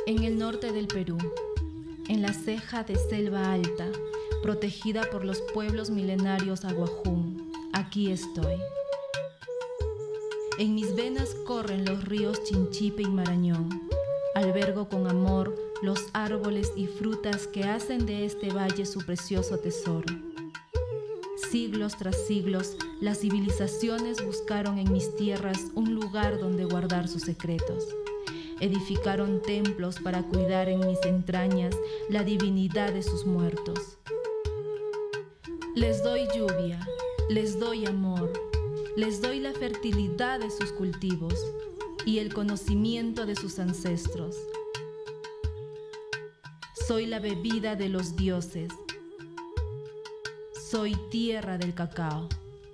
En el norte del Perú, en la ceja de selva alta, protegida por los pueblos milenarios aguajún, aquí estoy. En mis venas corren los ríos Chinchipe y Marañón. Albergo con amor los árboles y frutas que hacen de este valle su precioso tesoro. Siglos tras siglos, las civilizaciones buscaron en mis tierras un lugar donde guardar sus secretos. Edificaron templos para cuidar en mis entrañas la divinidad de sus muertos. Les doy lluvia, les doy amor, les doy la fertilidad de sus cultivos y el conocimiento de sus ancestros. Soy la bebida de los dioses. Soy tierra del cacao.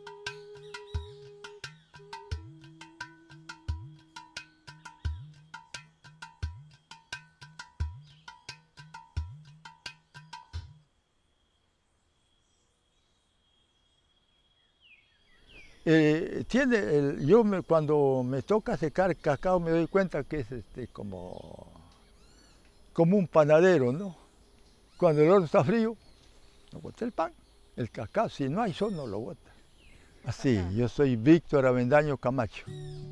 Cuando me toca secar cacao me doy cuenta que es como un panadero, ¿no? Cuando el horno está frío, no bota el pan. El cacao, si no hay sol, no lo bota. Así, yo soy Víctor Avendaño Camacho.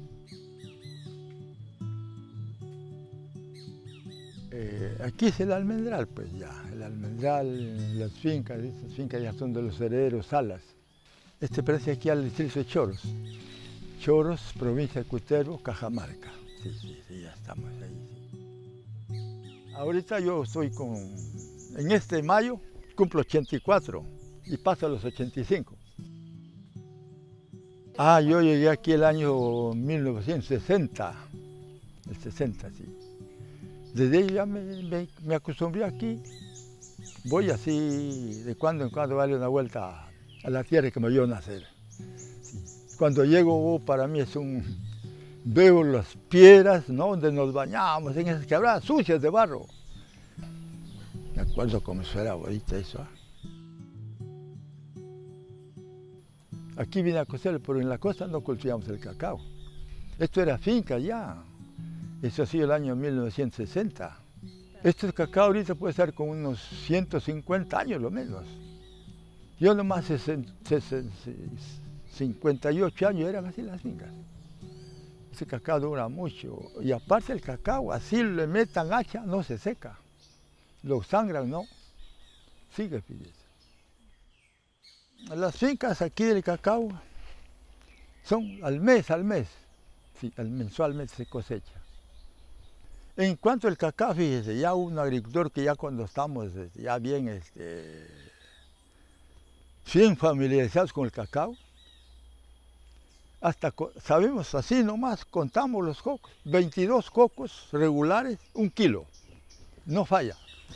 Aquí es el almendral, pues ya. El almendral, las fincas, estas fincas ya son de los herederos Salas. Pertenece aquí al distrito de Choros. Choros, provincia de Cutervo, Cajamarca. Sí, ya estamos ahí. Ahorita yo estoy en este mayo cumplo 84 y paso a los 85. Yo llegué aquí el año 1960, el 60, sí. Desde ahí ya me acostumbré aquí. Voy así, de cuando en cuando darle una vuelta a la tierra que me vio nacer. Sí. Cuando llego, para mí veo las piedras, ¿no?, donde nos bañábamos, en esas quebradas sucias de barro. Me acuerdo cómo eso era ahorita eso. Aquí vine a coser, pero en la costa no cultivamos el cacao. Esto era finca ya. Eso ha sido el año 1960. Este cacao ahorita puede estar con unos 150 años lo menos. Yo nomás 58 años eran así las fincas. Ese cacao dura mucho. Y aparte el cacao, así le metan hacha, no se seca. Lo sangran, no. Sigue, fíjese. Las fincas aquí del cacao son al mes. Sí, mensualmente se cosecha. En cuanto al cacao, fíjese, ya un agricultor que ya cuando estamos ya bien familiarizados con el cacao, hasta sabemos así nomás, contamos los cocos, 22 cocos regulares, 1 kilo, no falla.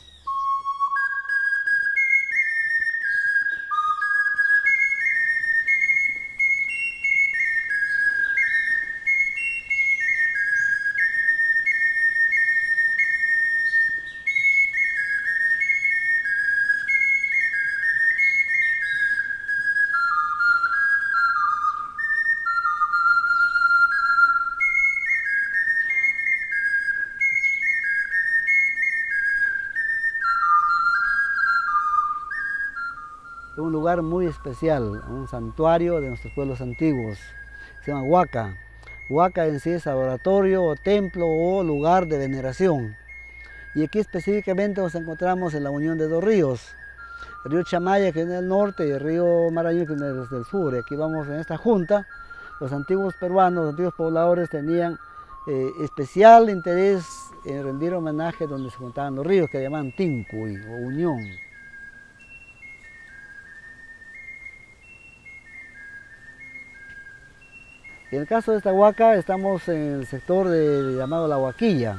Un lugar muy especial, un santuario de nuestros pueblos antiguos, se llama Huaca. Huaca en sí es laboratorio o templo o lugar de veneración. Y aquí específicamente nos encontramos en la unión de 2 ríos, el río Chamaya, que viene del norte, y el río Marañón, que viene desde el sur. Y aquí vamos en esta junta, los antiguos peruanos, los antiguos pobladores tenían especial interés en rendir homenaje donde se juntaban los ríos, que llamaban Tincuy o unión. En el caso de esta huaca estamos en el sector llamado La Huaquilla.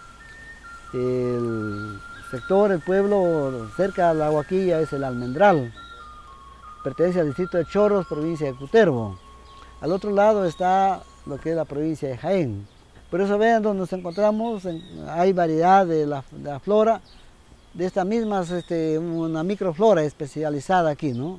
El sector, el pueblo cerca de La Huaquilla es el Almendral. Pertenece al distrito de Choros, provincia de Cutervo. Al otro lado está lo que es la provincia de Jaén. Por eso vean donde nos encontramos, hay variedad de la flora, de esta misma, una microflora especializada aquí, ¿no?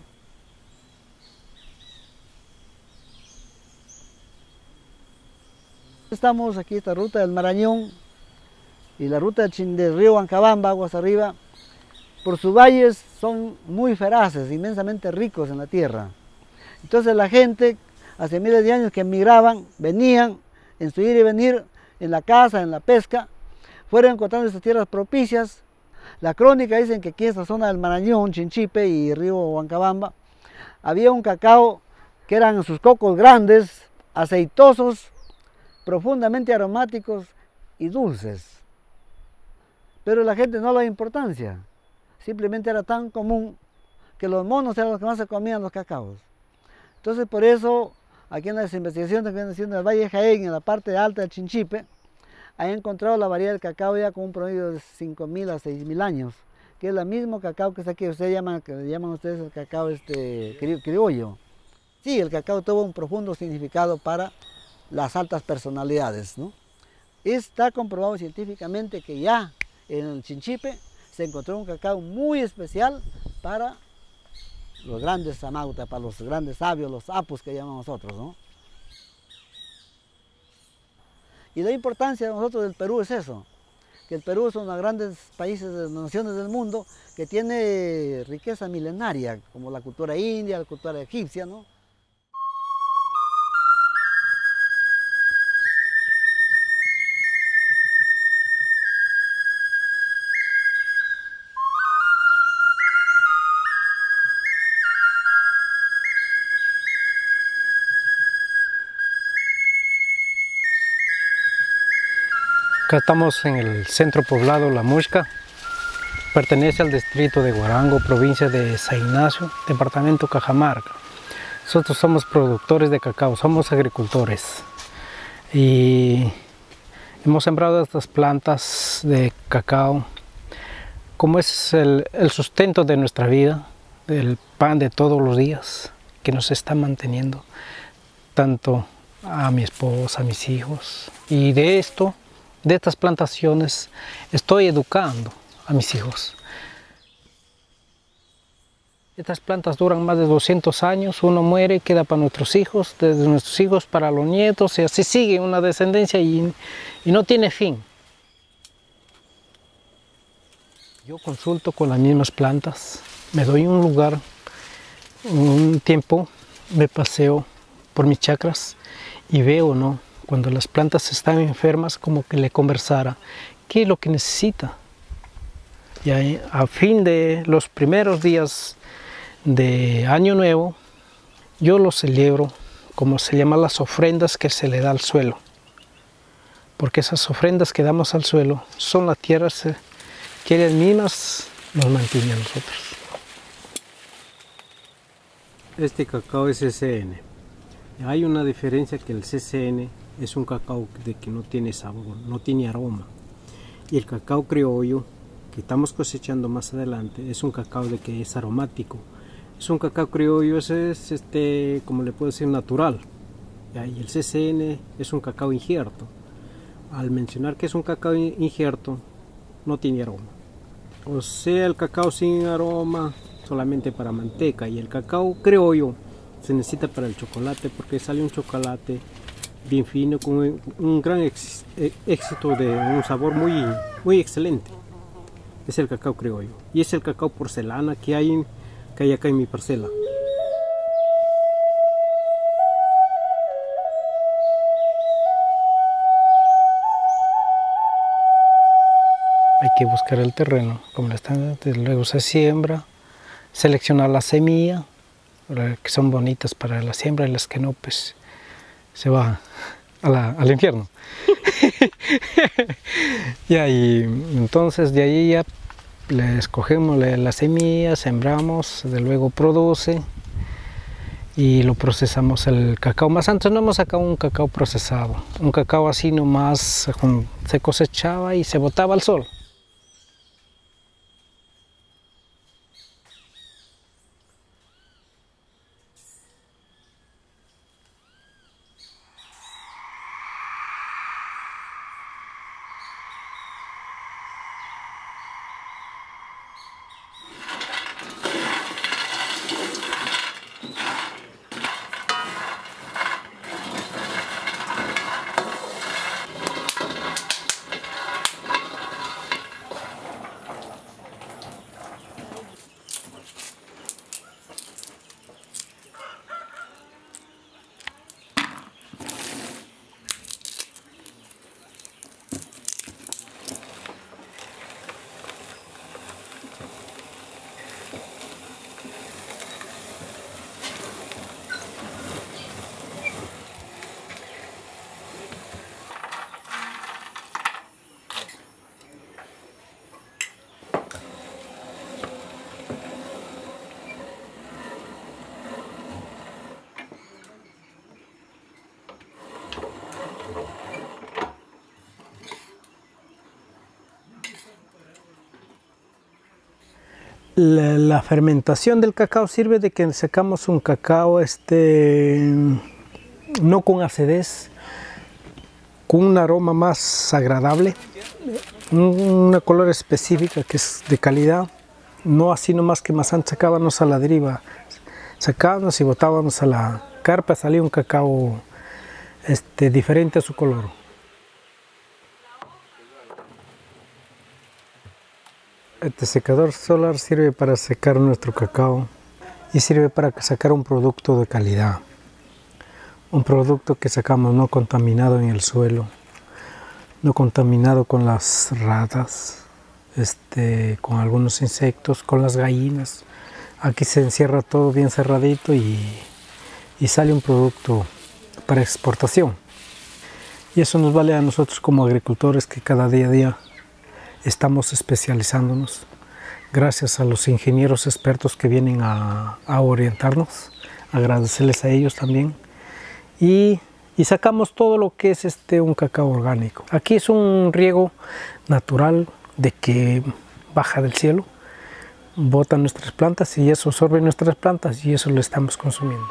Estamos aquí, esta ruta del Marañón, y la ruta del río Huancabamba, aguas arriba, por sus valles son muy feraces, inmensamente ricos en la tierra. Entonces la gente, hace miles de años que emigraban, venían en su ir y venir, en la caza, en la pesca, fueron encontrando estas tierras propicias. La crónica dicen que aquí en esta zona del Marañón, Chinchipe y río Huancabamba, había un cacao que eran sus cocos grandes, aceitosos, profundamente aromáticos y dulces. Pero la gente no le da importancia, simplemente era tan común que los monos eran los que más se comían los cacaos. Entonces por eso, aquí en las investigaciones que vienen haciendo en el Valle de Jaén, en la parte alta del Chinchipe, han encontrado la variedad del cacao ya con un promedio de 5.000 a 6.000 años, que es el mismo cacao que está aquí, que le llaman ustedes el cacao criollo. Sí, el cacao tuvo un profundo significado para las altas personalidades, ¿no? Está comprobado científicamente que ya en el Chinchipe se encontró un cacao muy especial para los grandes samautas, para los grandes sabios, los apus que llamamos nosotros, ¿no? Y la importancia de nosotros del Perú es eso, que el Perú es uno de los grandes países, de las naciones del mundo, que tiene riqueza milenaria, como la cultura india, la cultura egipcia, ¿no? Acá estamos en el centro poblado La Muxca, pertenece al distrito de Guarango, provincia de San Ignacio, departamento Cajamarca. Nosotros somos productores de cacao, somos agricultores y hemos sembrado estas plantas de cacao como es el sustento de nuestra vida, el pan de todos los días que nos está manteniendo, tanto a mi esposa, a mis hijos, y de estas plantaciones estoy educando a mis hijos. Estas plantas duran más de 200 años, uno muere, queda para nuestros hijos, desde nuestros hijos para los nietos, y así sigue una descendencia y no tiene fin. Yo consulto con las mismas plantas, me doy un lugar, un tiempo, me paseo por mis chacras y veo, ¿no?, cuando las plantas están enfermas, como que le conversara qué es lo que necesita. Y ahí, a fin de los primeros días de Año Nuevo, yo lo celebro como se llama las ofrendas que se le da al suelo. Porque esas ofrendas que damos al suelo son las tierras que ellas mismas nos mantienen a nosotros. Este cacao es CCN. Hay una diferencia, que el CCN es un cacao de que no tiene sabor, no tiene aroma. Y el cacao criollo, que estamos cosechando más adelante, es un cacao de que es aromático. Es un cacao criollo, es como le puedo decir, natural. Y el CCN es un cacao injerto. Al mencionar que es un cacao injerto, no tiene aroma. O sea, el cacao sin aroma, solamente para manteca. Y el cacao criollo se necesita para el chocolate, porque sale un chocolate bien fino, con un gran éxito, de un sabor muy excelente. Es el cacao criollo. Y es el cacao porcelana que hay acá en mi parcela. Hay que buscar el terreno, como le están, luego se siembra, seleccionar la semilla, que son bonitas para la siembra, y las que no, pues se va al infierno. Y entonces de ahí ya le escogemos la semilla, sembramos, de luego produce y lo procesamos el cacao. Más antes no hemos sacado un cacao procesado, un cacao así nomás se cosechaba y se botaba al sol. La fermentación del cacao sirve de que sacamos un cacao no con acidez, con un aroma más agradable, una color específica que es de calidad, no así nomás que más antes sacábamos a la deriva, sacábamos y botábamos a la carpa, salía un cacao diferente a su color. Este secador solar sirve para secar nuestro cacao y sirve para sacar un producto de calidad. Un producto que sacamos no contaminado en el suelo, no contaminado con las ratas, con algunos insectos, con las gallinas. Aquí se encierra todo bien cerradito y sale un producto para exportación. Y eso nos vale a nosotros como agricultores que cada día a día estamos especializándonos, gracias a los ingenieros expertos que vienen a orientarnos, agradecerles a ellos también. Y sacamos todo lo que es un cacao orgánico. Aquí es un riego natural de que baja del cielo, bota nuestras plantas y eso absorbe nuestras plantas y eso lo estamos consumiendo.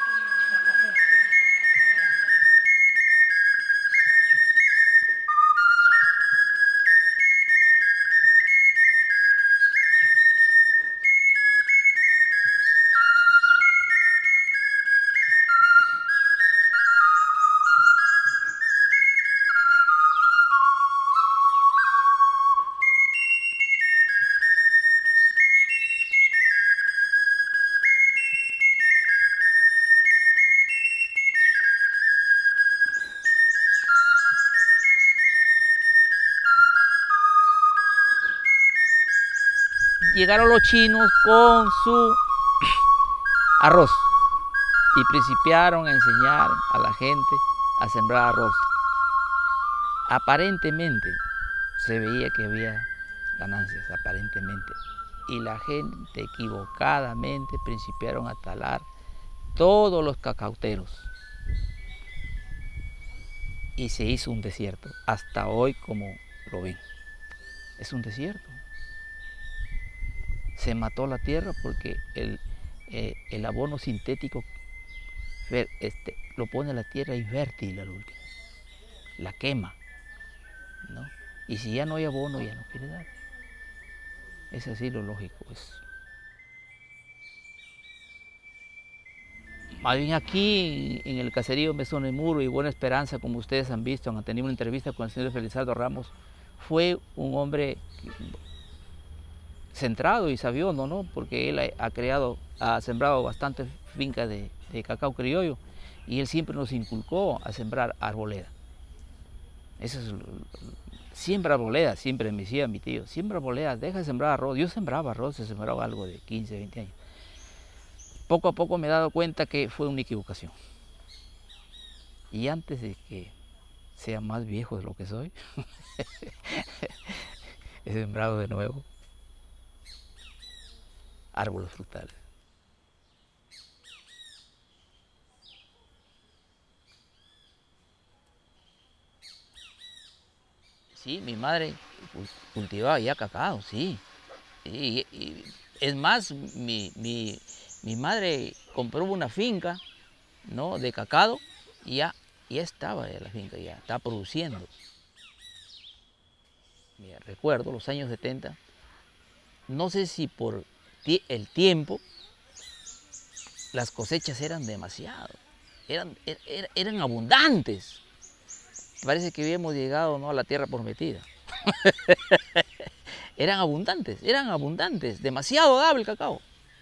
Llegaron los chinos con su arroz y principiaron a enseñar a la gente a sembrar arroz. Aparentemente se veía que había ganancias, aparentemente, y la gente equivocadamente principiaron a talar todos los cacauteros y se hizo un desierto, hasta hoy como lo ven, es un desierto. Se mató la tierra porque el abono sintético lo pone la tierra infértil al último, la quema, ¿no? Y si ya no hay abono, ya no quiere dar. Es así lo lógico. Más bien aquí en el caserío Mesón el Muro y Buena Esperanza, como ustedes han visto, han tenido una entrevista con el señor Felizardo Ramos, fue un hombre centrado y sabiondo, ¿no? Porque él ha sembrado bastantes fincas de cacao criollo y él siempre nos inculcó a sembrar arboleda. Eso es, siembra arboleda, siempre me decía mi tío, siembra arboleda, deja de sembrar arroz. Yo sembraba arroz, se sembraba algo de 15, 20 años. Poco a poco me he dado cuenta que fue una equivocación. Y antes de que sea más viejo de lo que soy, he sembrado de nuevo árboles frutales. Sí, mi madre cultivaba ya cacao, sí. Y es más, mi madre compró una finca, ¿no?, de cacao y ya estaba la finca, ya está produciendo. Mira, recuerdo los años 70, no sé si por el tiempo, las cosechas eran demasiado, eran abundantes. Parece que habíamos llegado, ¿no?, a la tierra prometida. eran abundantes, demasiado daba el cacao.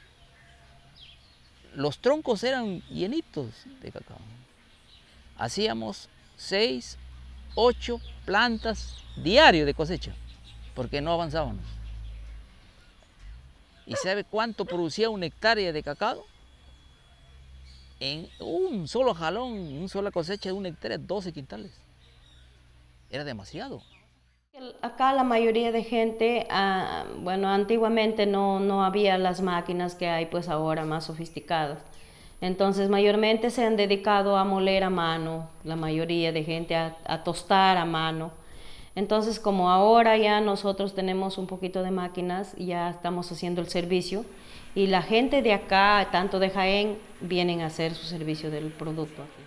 Los troncos eran llenitos de cacao. Hacíamos 6, 8 plantas diarios de cosecha, porque no avanzábamos. ¿Y sabe cuánto producía una hectárea de cacao? En un solo jalón, una sola cosecha de una hectárea, 12 quintales. Era demasiado. Acá la mayoría de gente, bueno, antiguamente no había las máquinas que hay pues ahora más sofisticadas. Entonces mayormente se han dedicado a moler a mano, la mayoría de gente a tostar a mano. Entonces, como ahora ya nosotros tenemos un poquito de máquinas, ya estamos haciendo el servicio y la gente de acá, tanto de Jaén, vienen a hacer su servicio del producto aquí.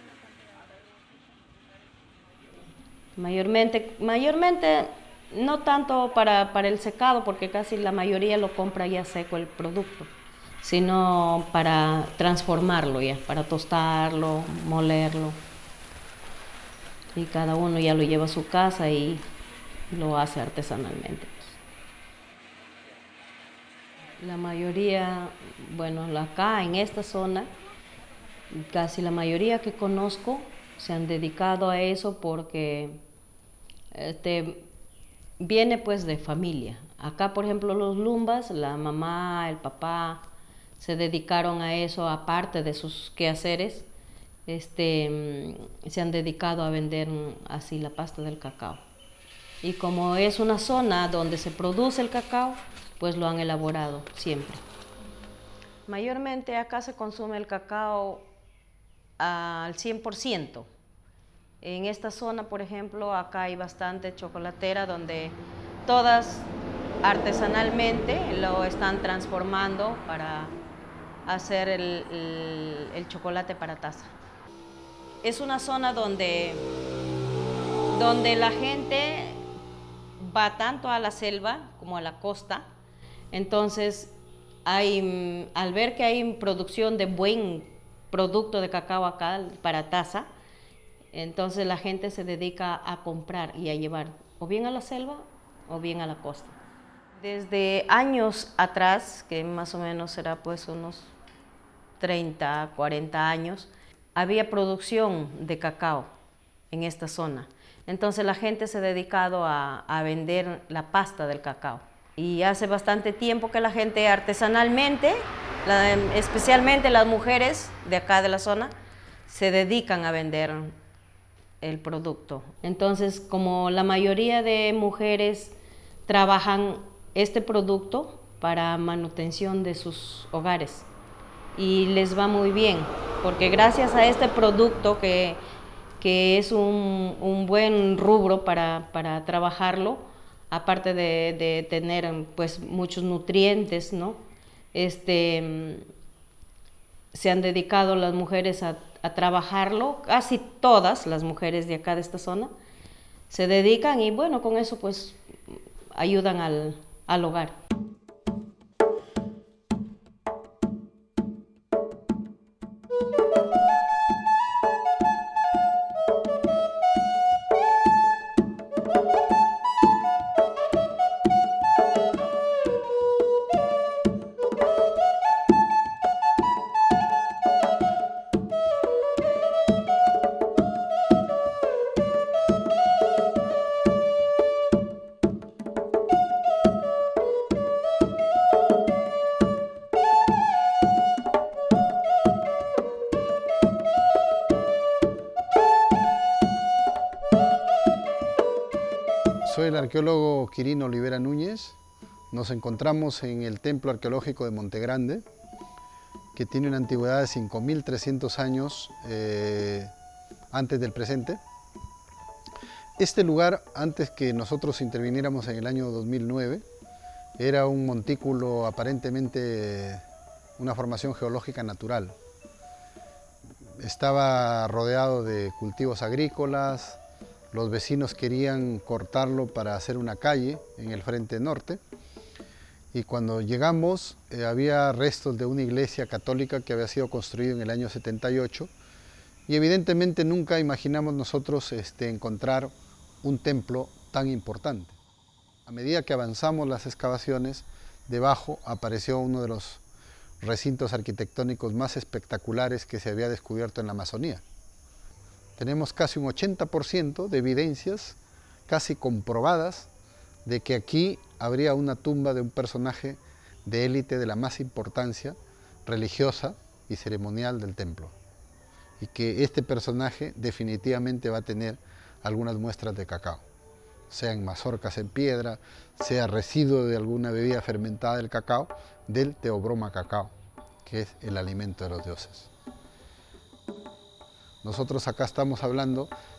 Mayormente no tanto para el secado, porque casi la mayoría lo compra ya seco el producto, sino para transformarlo ya, para tostarlo, molerlo. Y cada uno ya lo lleva a su casa y lo hace artesanalmente. La mayoría, bueno, acá en esta zona, casi la mayoría que conozco se han dedicado a eso porque viene pues de familia. Acá, por ejemplo, los Lumbas, la mamá, el papá, se dedicaron a eso aparte de sus quehaceres. Se han dedicado a vender así la pasta del cacao. Y como es una zona donde se produce el cacao, pues lo han elaborado siempre. Mayormente acá se consume el cacao al 100%. En esta zona, por ejemplo, acá hay bastante chocolatera donde todas artesanalmente lo están transformando para hacer el chocolate para taza. Es una zona donde la gente va tanto a la selva como a la costa. Entonces, al ver que hay producción de buen producto de cacao acá para taza, entonces la gente se dedica a comprar y a llevar o bien a la selva o bien a la costa. Desde años atrás, que más o menos será pues unos 30, 40 años, había producción de cacao en esta zona. Entonces la gente se ha dedicado a vender la pasta del cacao. Y hace bastante tiempo que la gente artesanalmente, especialmente las mujeres de acá de la zona, se dedican a vender el producto. Entonces, como la mayoría de mujeres trabajan este producto para manutención de sus hogares, y les va muy bien, porque gracias a este producto que es un buen rubro para trabajarlo, aparte de tener pues muchos nutrientes, ¿no? Se han dedicado las mujeres a trabajarlo, casi todas las mujeres de acá de esta zona se dedican y bueno, con eso pues ayudan al hogar. Soy el arqueólogo Quirino Olivera Núñez. Nos encontramos en el Templo Arqueológico de Montegrande, que tiene una antigüedad de 5.300 años antes del presente. Este lugar, antes que nosotros interviniéramos en el año 2009, era un montículo aparentemente una formación geológica natural. Estaba rodeado de cultivos agrícolas. Los vecinos querían cortarlo para hacer una calle en el frente norte y cuando llegamos había restos de una iglesia católica que había sido construida en el año 78 y evidentemente nunca imaginamos nosotros encontrar un templo tan importante. A medida que avanzamos las excavaciones, debajo apareció uno de los recintos arquitectónicos más espectaculares que se había descubierto en la Amazonía. Tenemos casi un 80% de evidencias casi comprobadas de que aquí habría una tumba de un personaje de élite de la más importancia religiosa y ceremonial del templo. Y que este personaje definitivamente va a tener algunas muestras de cacao, sea en mazorcas en piedra, sea residuo de alguna bebida fermentada del cacao, del Teobroma cacao, que es el alimento de los dioses. Nosotros acá estamos hablando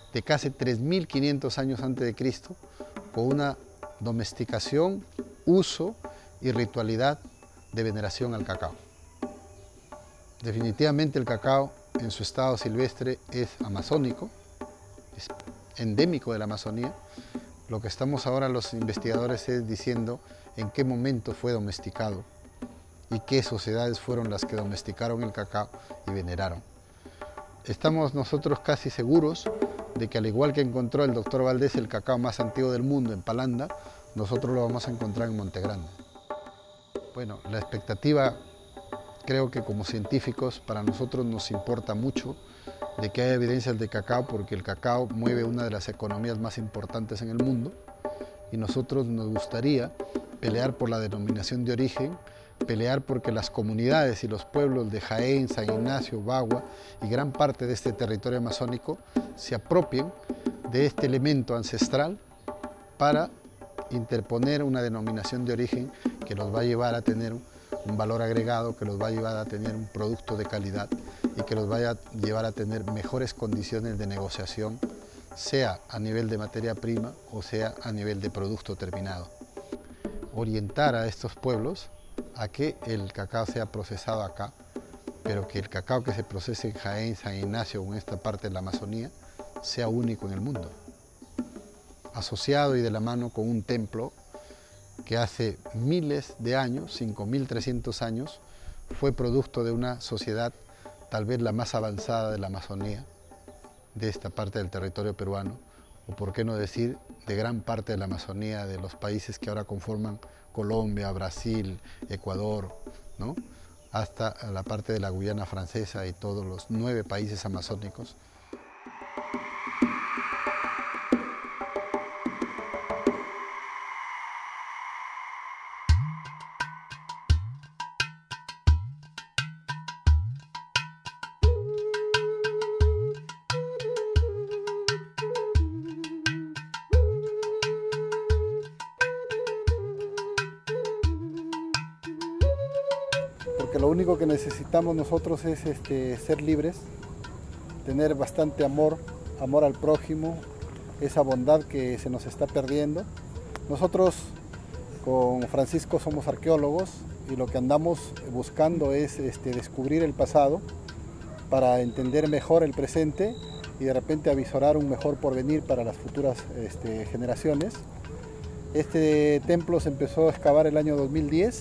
de casi 3.500 años antes de Cristo, con una domesticación, uso y ritualidad de veneración al cacao. Definitivamente el cacao en su estado silvestre es amazónico, es endémico de la Amazonía. Lo que estamos ahora los investigadores es diciendo en qué momento fue domesticado y qué sociedades fueron las que domesticaron el cacao y veneraron. Estamos nosotros casi seguros de que, al igual que encontró el doctor Valdés el cacao más antiguo del mundo en Palanda, nosotros lo vamos a encontrar en Monte Grande. Bueno, la expectativa, creo que como científicos para nosotros nos importa mucho de que haya evidencias de cacao, porque el cacao mueve una de las economías más importantes en el mundo y nosotros nos gustaría pelear por la denominación de origen, pelear porque las comunidades y los pueblos de Jaén, San Ignacio, Bagua y gran parte de este territorio amazónico se apropien de este elemento ancestral para interponer una denominación de origen que los va a llevar a tener un valor agregado, que los va a llevar a tener un producto de calidad y que los vaya a llevar a tener mejores condiciones de negociación, sea a nivel de materia prima o sea a nivel de producto terminado. Orientar a estos pueblos a que el cacao sea procesado acá, pero que el cacao que se procese en Jaén, San Ignacio o en esta parte de la Amazonía sea único en el mundo, asociado y de la mano con un templo que hace miles de años, 5.300 años, fue producto de una sociedad tal vez la más avanzada de la Amazonía, de esta parte del territorio peruano, o por qué no decir de gran parte de la Amazonía, de los países que ahora conforman Colombia, Brasil, Ecuador, ¿no?, hasta la parte de la Guyana Francesa y todos los 9 países amazónicos. Porque lo único que necesitamos nosotros es ser libres, tener bastante amor al prójimo, esa bondad que se nos está perdiendo. Nosotros con Francisco somos arqueólogos y lo que andamos buscando es descubrir el pasado para entender mejor el presente y de repente avisorar un mejor porvenir para las futuras generaciones. Este templo se empezó a excavar el año 2010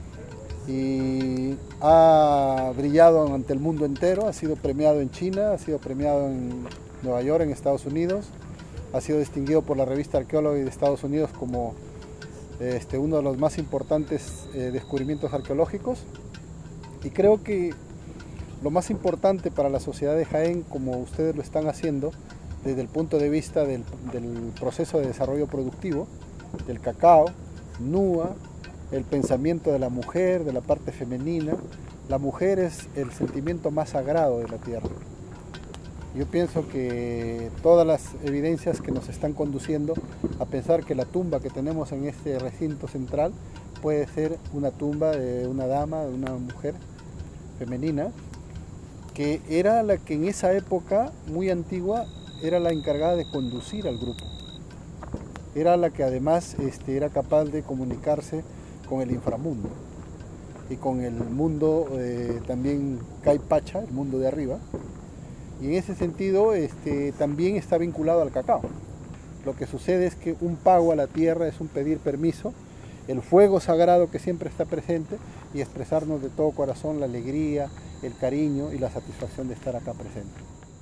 y ha brillado ante el mundo entero, ha sido premiado en China, ha sido premiado en Nueva York, en Estados Unidos, ha sido distinguido por la revista Arqueóloga de Estados Unidos como uno de los más importantes descubrimientos arqueológicos. Y creo que lo más importante para la sociedad de Jaén, como ustedes lo están haciendo, desde el punto de vista del proceso de desarrollo productivo, del cacao, NUA, el pensamiento de la mujer, de la parte femenina. La mujer es el sentimiento más sagrado de la tierra. Yo pienso que todas las evidencias que nos están conduciendo a pensar que la tumba que tenemos en este recinto central puede ser una tumba de una dama, de una mujer femenina, que era la que en esa época muy antigua era la encargada de conducir al grupo. Era la que además era capaz de comunicarse con el inframundo y con el mundo también Caipacha, el mundo de arriba, y en ese sentido también está vinculado al cacao. Lo que sucede es que un pago a la tierra es un pedir permiso, el fuego sagrado que siempre está presente y expresarnos de todo corazón la alegría, el cariño y la satisfacción de estar acá presente.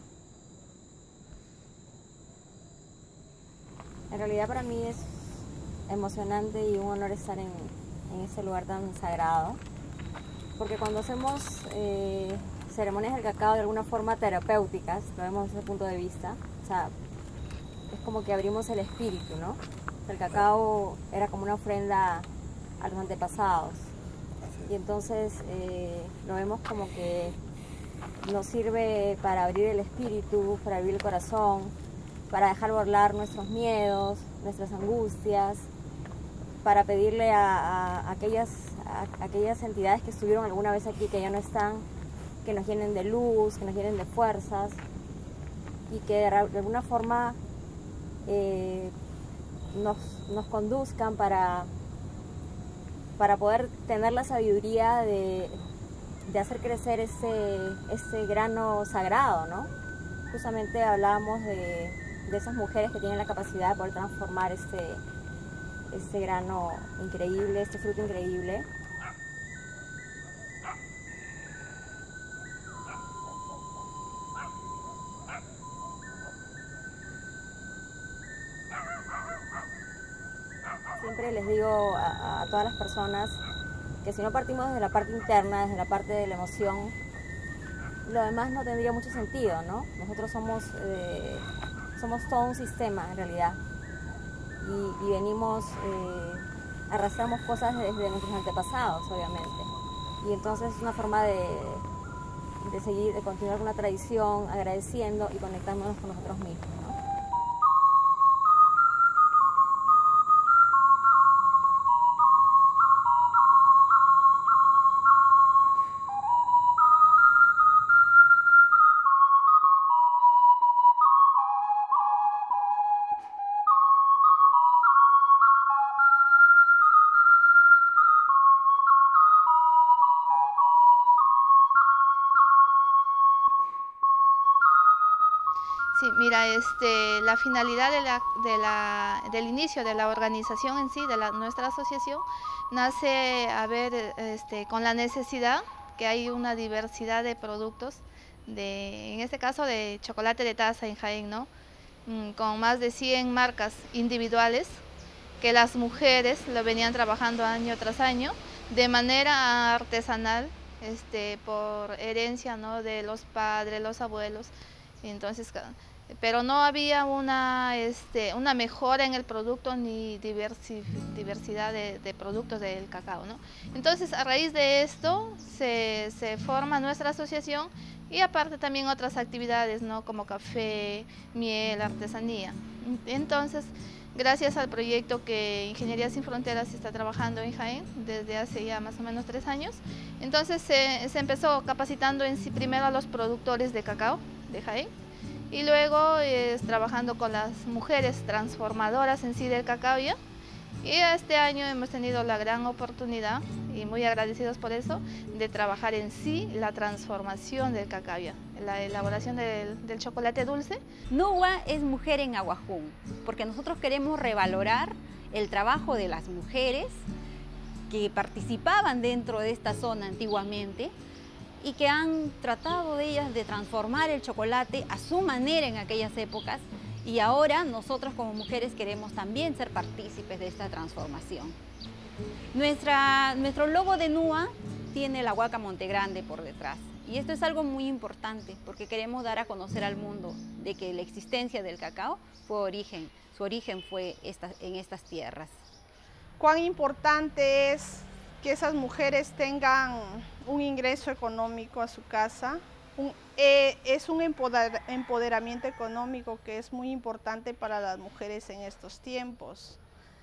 En realidad para mí es emocionante y un honor estar en este lugar tan sagrado, porque cuando hacemos ceremonias del cacao de alguna forma terapéuticas, lo vemos desde ese punto de vista, o sea, es como que abrimos el espíritu, ¿no? El cacao era como una ofrenda a los antepasados y entonces lo vemos como que nos sirve para abrir el espíritu, para abrir el corazón, para dejar volar nuestros miedos, nuestras angustias, para pedirle a aquellas entidades que estuvieron alguna vez aquí, que ya no están, que nos llenen de luz, que nos llenen de fuerzas. y que de alguna forma nos conduzcan para poder tener la sabiduría de hacer crecer ese grano sagrado, ¿no? Justamente hablábamos de esas mujeres que tienen la capacidad de poder transformar ese grano increíble, este fruto increíble. Siempre les digo a todas las personas que si no partimos desde la parte interna, desde la parte de la emoción, lo demás no tendría mucho sentido, ¿no? Nosotros somos todo un sistema en realidad y venimos, arrastramos cosas desde nuestros antepasados, obviamente. Y entonces es una forma de seguir, de continuar con una tradición, agradeciendo y conectándonos con nosotros mismos, ¿no? Sí, mira, la finalidad del inicio de la organización en sí, de nuestra asociación, nace con la necesidad que hay una diversidad de productos, en este caso de chocolate de taza en Jaén, ¿no? Con más de 100 marcas individuales que las mujeres lo venían trabajando año tras año de manera artesanal, por herencia, ¿no?, de los padres, los abuelos. Entonces, pero no había una mejora en el producto ni diversidad de productos del cacao, ¿no? Entonces, a raíz de esto se forma nuestra asociación y aparte también otras actividades, ¿no?, como café, miel, artesanía. Entonces, gracias al proyecto que Ingeniería Sin Fronteras está trabajando en Jaén desde hace ya más o menos 3 años, entonces se empezó capacitando primero a los productores de cacao de Jaén y luego trabajando con las mujeres transformadoras en sí del cacao ya. Y este año hemos tenido la gran oportunidad, y muy agradecidos por eso, de trabajar en sí la transformación del cacao ya, la elaboración del chocolate dulce. NUA es Mujer en Aguajún, porque nosotros queremos revalorar el trabajo de las mujeres que participaban dentro de esta zona antiguamente y que han tratado de ellas de transformar el chocolate a su manera en aquellas épocas. Y ahora nosotros como mujeres queremos también ser partícipes de esta transformación. Nuestro logo de NUA tiene la huaca Monte Grande por detrás. Y esto es algo muy importante porque queremos dar a conocer al mundo de que la existencia del cacao su origen fue en estas tierras. Cuán importante es que esas mujeres tengan un ingreso económico a su casa. Es un empoderamiento económico que es muy importante para las mujeres en estos tiempos.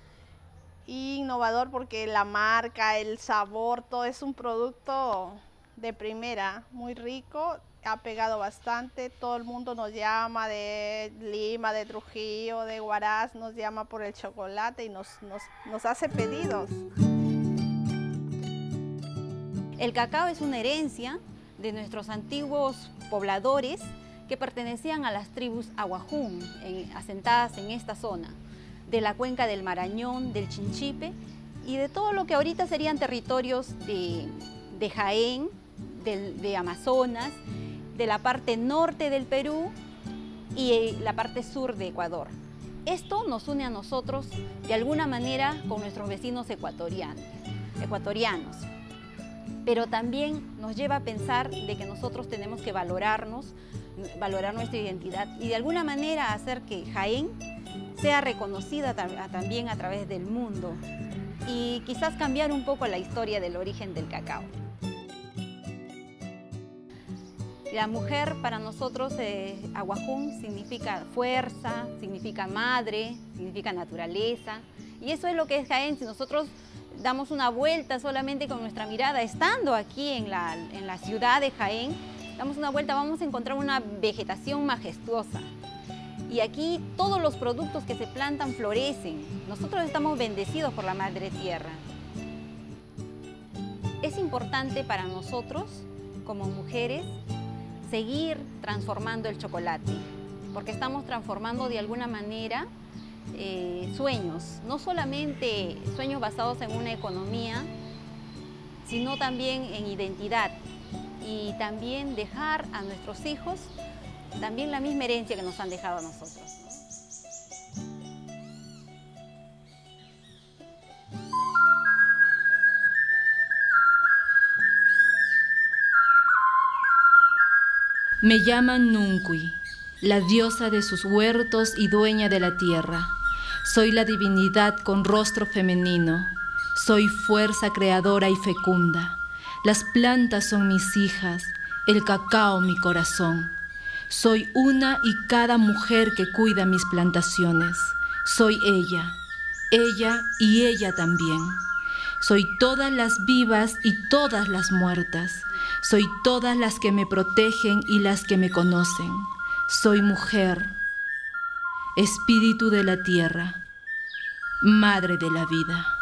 Y innovador porque la marca, el sabor, todo es un producto de primera, muy rico, ha pegado bastante. Todo el mundo nos llama de Lima, de Trujillo, de Huaraz, nos llama por el chocolate y nos hace pedidos. El cacao es una herencia de nuestros antiguos pobladores que pertenecían a las tribus Aguajún, asentadas en esta zona, de la cuenca del Marañón, del Chinchipe y de todo lo que ahorita serían territorios de Jaén, de Amazonas, de la parte norte del Perú y la parte sur de Ecuador. Esto nos une a nosotros de alguna manera con nuestros vecinos ecuatorianos. Pero también nos lleva a pensar de que nosotros tenemos que valorarnos, valorar nuestra identidad y de alguna manera hacer que Jaén sea reconocida también a través del mundo y quizás cambiar un poco la historia del origen del cacao. La mujer para nosotros, Aguajún, significa fuerza, significa madre, significa naturaleza y eso es lo que es Jaén. Si nosotros damos una vuelta solamente con nuestra mirada, estando aquí en la ciudad de Jaén, damos una vuelta, vamos a encontrar una vegetación majestuosa. Y aquí todos los productos que se plantan florecen. Nosotros estamos bendecidos por la Madre Tierra. Es importante para nosotros, como mujeres, seguir transformando el chocolate, porque estamos transformando de alguna manera sueños, no solamente sueños basados en una economía, sino también en identidad, y también dejar a nuestros hijos también la misma herencia que nos han dejado a nosotros. Me llaman Nuncui, la diosa de sus huertos y dueña de la tierra. Soy la divinidad con rostro femenino. Soy fuerza creadora y fecunda. Las plantas son mis hijas, el cacao mi corazón. Soy una y cada mujer que cuida mis plantaciones. Soy ella y ella también. Soy todas las vivas y todas las muertas. Soy todas las que me protegen y las que me conocen. Soy mujer, espíritu de la tierra, madre de la vida.